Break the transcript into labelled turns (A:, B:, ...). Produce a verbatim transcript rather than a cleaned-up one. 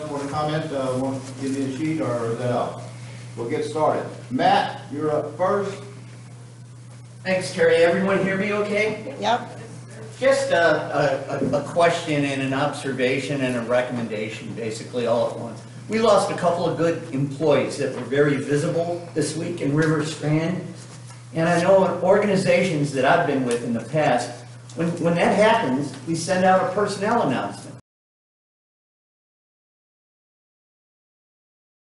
A: Want to comment, uh, want to give me a sheet, or is that up? We'll get started. Matt, you're up first.
B: Thanks, Terry. Everyone hear me okay?
C: Yep.
B: Just a, a, a question and an observation and a recommendation, basically all at once. We lost a couple of good employees that were very visible this week in River Strand. And I know in organizations that I've been with in the past, when, when that happens, we send out a personnel announcement.